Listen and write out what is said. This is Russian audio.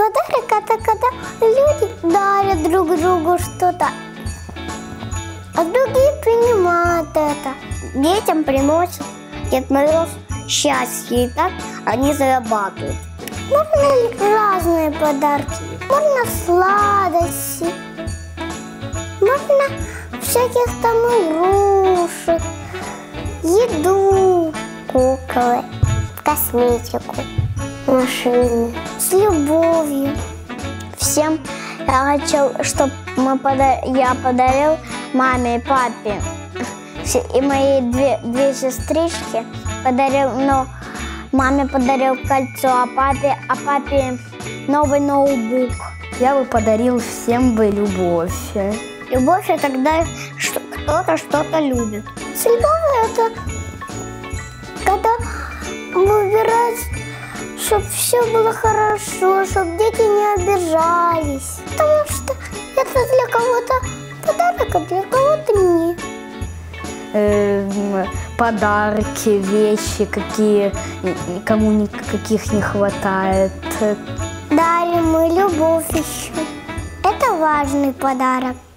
Подарок — это когда люди дарят друг другу что-то, а другие принимают это. Детям приносит Дед Мороз счастье, и так они зарабатывают. Можно разные подарки. Можно сладости, можно всяких там игрушек, еду, куклы, косметику, машины. С любовью. Всем я хочу, чтобы я подарил маме и папе. И мои две сестрички подарил, но маме подарил кольцо, а папе новый ноутбук. Я бы подарил всем бы любовь. Любовь — это когда кто-то что-то любит. С любовью — это когда выбирать, чтобы все было хорошо, чтобы дети не обижались. Потому что это для кого-то подарок, а для кого-то нет. Подарки, вещи, кому каких не хватает. Дарим мы любовь еще. Это важный подарок.